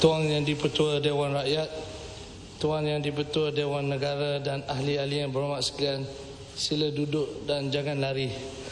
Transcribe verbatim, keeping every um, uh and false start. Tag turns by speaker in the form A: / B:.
A: Tuan Yang di-Pertua Dewan Rakyat, Tuan Yang di-Pertua Dewan Negara dan ahli-ahli yang berhormat sekalian, sila duduk dan jangan lari.